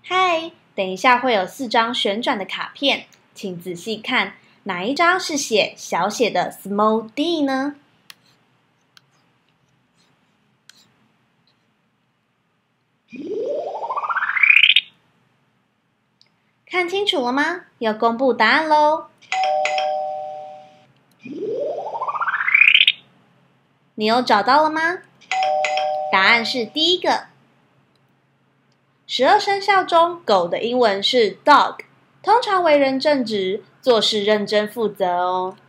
嗨，等一下会有4张旋转的卡片，请仔细看，哪一张是写小写的 small d 呢？看清楚了吗？要公布答案咯。你有找到了吗？答案是第一个。12生肖中，狗的英文是 dog， 通常为人正直，做事认真负责哦。